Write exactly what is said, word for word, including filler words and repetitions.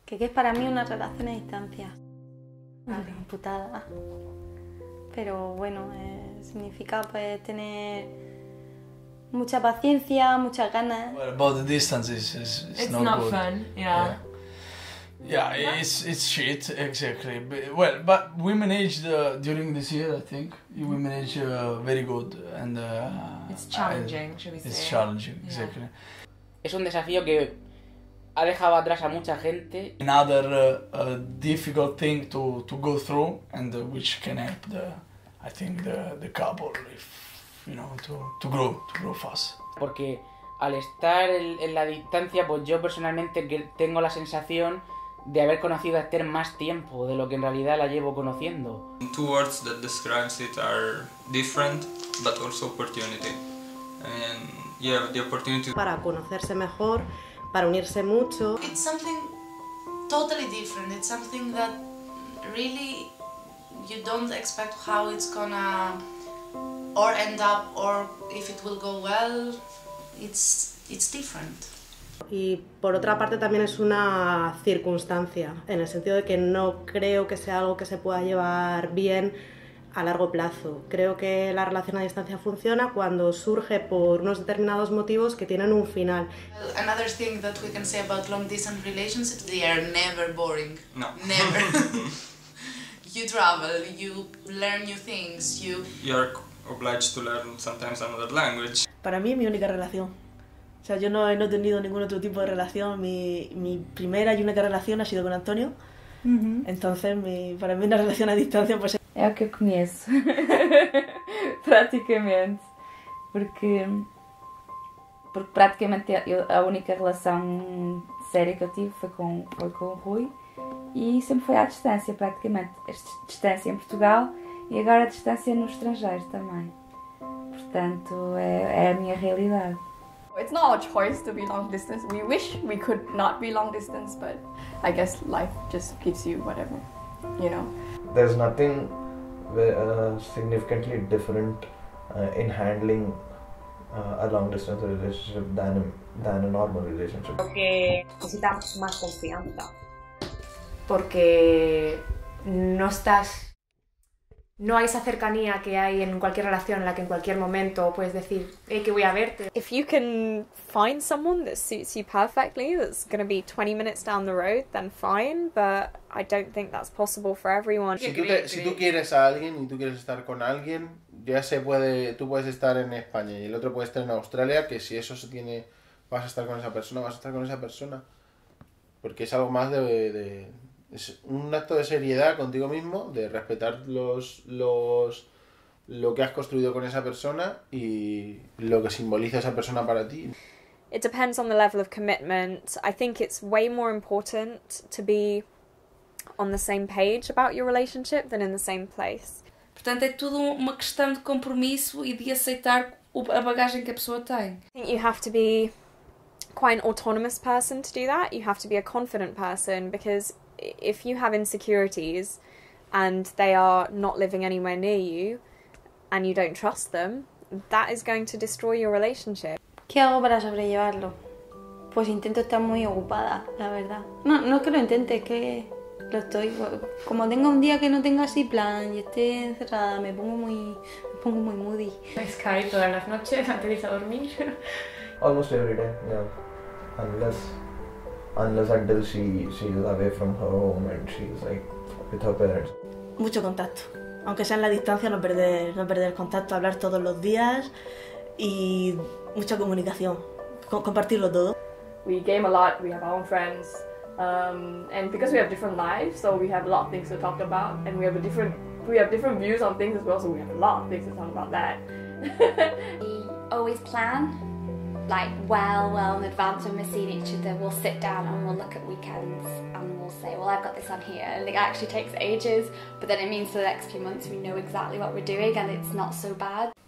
que qué es para mí una relación a distancia. Vale, putada. Pero bueno, eh, significa pues tener mucha paciencia, muchas ganas. Well, about the distance is, is, is It's not, not good. fun, yeah. Yeah, yeah it's it's shit, exactly. But, well, but we managed uh, during this year, I think, we managed uh, very good. And uh, It's challenging, I, should we say. It's challenging, Yeah. exactly. Es un desafío que ha dejado atrás a mucha gente. Another uh, uh, difficult thing to, to go through, and uh, which can help the, I think, the, the couple, if, you know, to, to grow, to grow fast. Porque al estar en, en la distancia, pues yo personalmente que tengo la sensación de haber conocido a Esther más tiempo de lo que en realidad la llevo conociendo. Two words that describes it are different, but also opportunity. And yeah, the opportunity para conocerse mejor, para unirse mucho. It's something totally different. It's something that really you don't expect how it's gonna or end up or if it will go well. It's it's different. Y por otra parte también es una circunstancia, en el sentido de que no creo que sea algo que se pueda llevar bien a largo plazo. Creo que la relación a distancia funciona cuando surge por unos determinados motivos que tienen un final. Another thing that we can say about long distance relationships, they are never boring. No. Never. You travel, you learn new things, you... you are obliged to learn sometimes another language. Para mí es mi única relación. O sea, yo no, no he tenido ningún otro tipo de relación. Mi, mi primera y única relación ha sido con António. Uh-huh. Entonces, mi, para mí una relación a distancia pues é o que eu conheço. Praticamente. Porque, porque praticamente eu, a única relação séria que eu tive foi com, foi com o Rui. E sempre foi à distância, praticamente. A distância em Portugal e agora a distância no estrangeiro também. Portanto, é, é a minha realidade. It's not our choice to be long distance. We wish we could not be long distance, but I guess life just gives you whatever, you know. There's nothing uh, significantly different uh, in handling uh, a long distance relationship than a, than a normal relationship. Porque necesitas más confianza. Porque no estás... No hay esa cercanía que hay en cualquier relación en la que en cualquier momento puedes decir, hey, que voy a verte. If you can find someone that suits you perfectly, that's going to be twenty minutes down the road, then fine, but I don't think that's possible for everyone. Si tú, te, si tú quieres a alguien y tú quieres estar con alguien, ya se puede, tú puedes estar en España y el otro puede estar en Australia, que si eso se tiene, vas a estar con esa persona, vas a estar con esa persona. Porque es algo más de... de es un acto de seriedad contigo mismo, de respetar los, los, lo que has construido con esa persona y lo que simboliza esa persona para ti. It depends on the level of commitment. I think it's way more important to be on the same page about your relationship than in the same place. Portanto, é tudo uma questão de compromisso e de aceitar a bagagem que a pessoa tem. I think you have to be quite an autonomous person to do that. You have to be a confident person, because if you have insecurities and they are not living anywhere near you and you don't trust them, that is going to destroy your relationship. ¿Qué hago para sobrellevarlo? Pues intento estar muy ocupada, la verdad. No, no es que lo intente, es que lo estoy. Como tenga un día que no tenga así plan y esté encerrada, me pongo muy, me pongo muy moody. Skype todas las noches antes de irse a dormir. Almost every day, yeah. Unless... Unless until she, she is away from her home and she's like with her parents. Mucho contacto. Aunque sea en la distancia, no perder, no perder contacto, hablar todos los días y mucha comunicación. Co- compartirlo todo. We game a lot, we have our own friends, um, and because we have different lives, so we have a lot of things to talk about, and we have a different, we have different views on things as well, so we have a lot of things to talk about that. We always plan. Like well, well in advance when we're seeing each other, we'll sit down and we'll look at weekends and we'll say, well, I've got this on here, and it actually takes ages, but then it means for the next few months we know exactly what we're doing and it's not so bad.